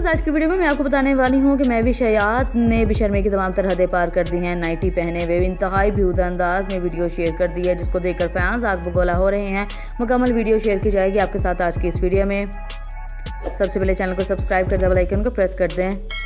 आज की वीडियो में मैं आपको बताने वाली हूँ कि महवी शयात ने बेशर्मी की तमाम तरहदें पार कर दी हैं। नाइटी पहने हुए इंतहाई बेहुदा अंदाज में वीडियो शेयर कर दी है, जिसको देखकर फैंस आग बगोला हो रहे हैं। मुकम्मल वीडियो शेयर की जाएगी आपके साथ आज की इस वीडियो में। सबसे पहले चैनल को सब्सक्राइब कर दें, बेल आइकन को प्रेस कर दें।